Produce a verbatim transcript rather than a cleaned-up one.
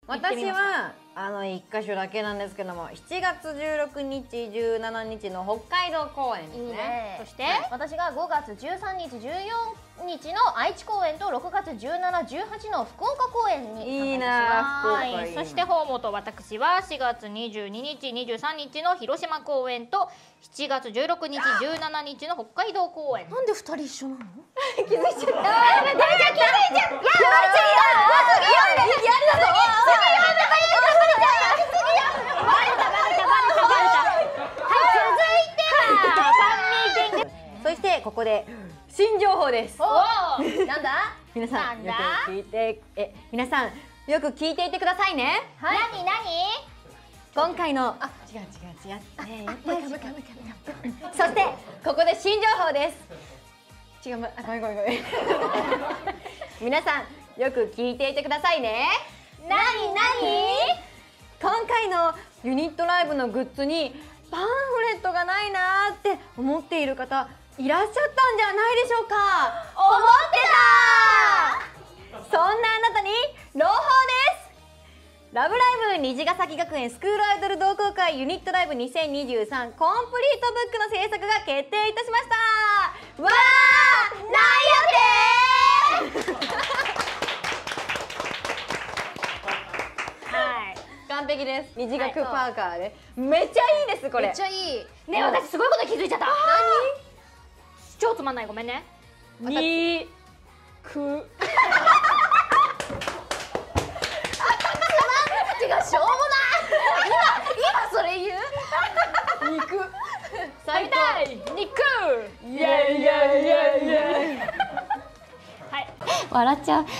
私はあの一箇所だけなんですけども、しちがつじゅうろくにちじゅうしちにちの北海道公演ですね。 いいね。 そして、 はい、私がごがつじゅうさんにちじゅうよっかの愛知公演とろくがつじゅうしち、じゅうはちの福岡公演にいいな福岡はい、そしてホーモと私はしがつにじゅうににちにじゅうさんにちの広島公演としちがつじゅうろくにちじゅうしちにちの北海道公演。 なんでふたり一緒なの？ 気づいちゃった。 気づいちゃった。やばい、気づいちゃった。やばい、やばい、やりだぞ。 そしてここで新情報です。 なんだ？ 皆さんよく聞いてえ皆さんよく聞いていてくださいね。 はい。 何何？ 今回のあ違う違う違う。ねそしてここで新情報です。違う、あ、ごめんごめんごめん。皆さんよく聞いていてくださいね。 何何？ 今回のユニットライブのグッズにパンフレットがないなーって思っている方いらっしゃったんじゃないでしょうか。 思ってた。そんなあなたに朗報です。ラブライブ虹ヶ崎学園スクールアイドル同好会ユニットライブにせんにじゅうさんコンプリートブックの制作が決定いたしました。わー、なんやてー。 はい。 完璧です。虹ヶ区パーカーでめっちゃいいですこれ。 めっちゃいい。 ねえ、私すごいことに気づいちゃった。何？超つまんない、ごめんね。にく。 口がしょうもない。今今それ言う？ 肉。 最高。肉。 イエイイエイイエイイエイ。 はい。 笑っちゃう。